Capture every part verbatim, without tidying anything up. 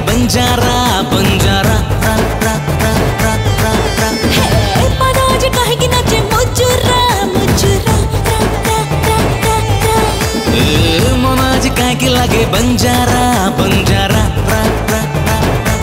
बंजारा बंजारा रा रा रा रा रा रा हे पदाज काहे कि नाचे मुजुरा मुजुरा रा रा रा रा रा ए मनाज काहे कि लागे बंजारा बंजारा रा रा रा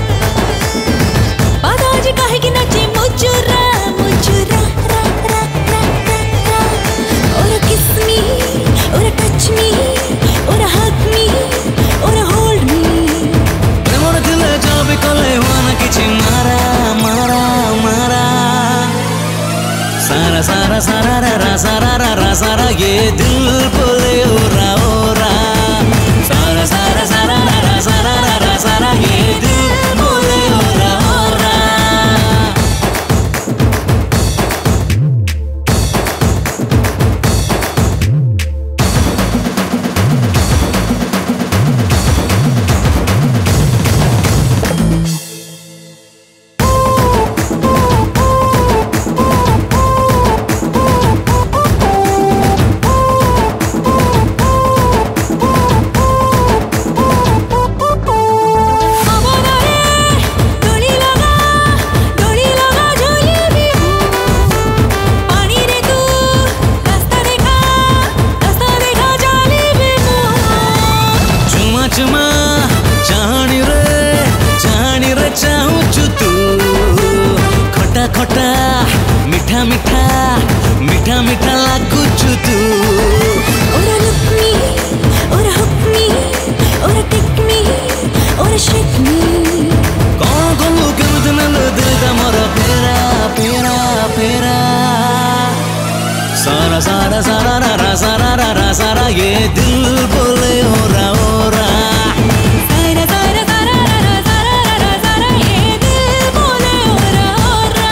पदाज काहे कि नाचे मुजुरा मुजुरा रा रा रा रा रा और किस मी और टच मी और हग मी और होल्ड मी प्रेमर दिले जाबे कले हुआना किछि मारा मारा मारा सारा सारा सारा रा रा सारा रा रा सारा ये दिल बोले ओरा ओरा सारा सारा सारा रा रा सारा रा रा सारा ये दिल बोले ओरा ओरा चुमा चाहनी रे चाहनी रे चाहूचु तू खटा खटा मीठा मीठा मीठा मीठा लागुचु तू और look me और hook me और take me और shake me कौन कौन लोग मुझे न लो दिल दा मोरा फेरा फेरा फेरा सारा सारा सारा रा रा सारा रा रा सारा ये दिल बोले ओरा ओरा सारा सारा सारा रा रा सारा रा रा सारा ये दिल बोले ओरा ओरा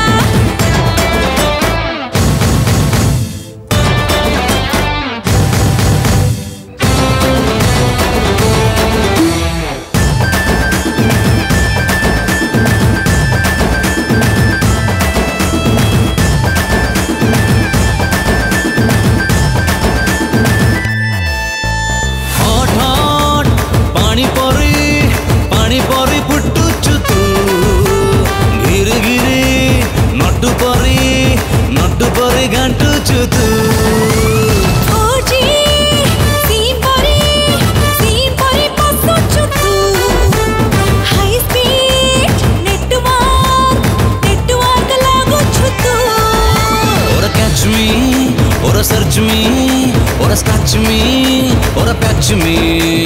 हॉट हॉट पानी परी पानी परी फुटुचु तू घिरी घिरी नटु परी नटु परी घांटुचु तू फोर जी सीम परी सीम परी पसुचु तू हाई स्पीड नेटवर्क नेटवर्क लागुचु तू Ora catch me, ora search me, ora scratch me, ora patch me.